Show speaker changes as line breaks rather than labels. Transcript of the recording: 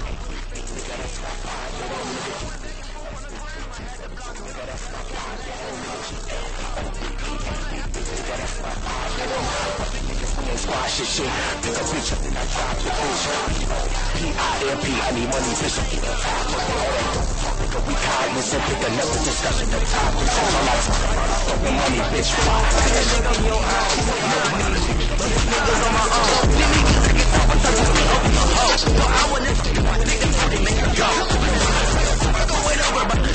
Squash this shit, pick a bitch up and I drop the bitch. P-I-M-P, I need money, bitch, so keep the top. Nigga, we cognizant, pick another discussion, the topic. All I talk about is fucking money, bitch, fuck. That nigga in your eyes, niggas on my own. These niggas take it off, I'm touching me up in the hole. So I want this nigga, my nigga, so they make it go. Go it over, but